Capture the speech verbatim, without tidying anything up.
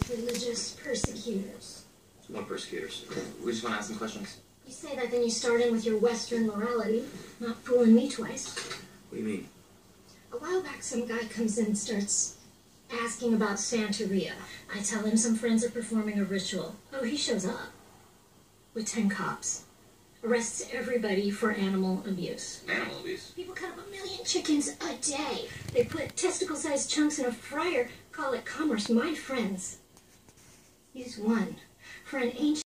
Religious persecutors. What persecutors? We just want to ask some questions. You say that, then you start in with your Western morality. Not fooling me twice. What do you mean? A while back, some guy comes in and starts asking about Santeria. I tell him some friends are performing a ritual. Oh, he shows up with ten cops. Arrests everybody for animal abuse. Animal abuse? People cut up a million chickens a day. They put testicle-sized chunks in a fryer, call it commerce. My friends use one for an ancient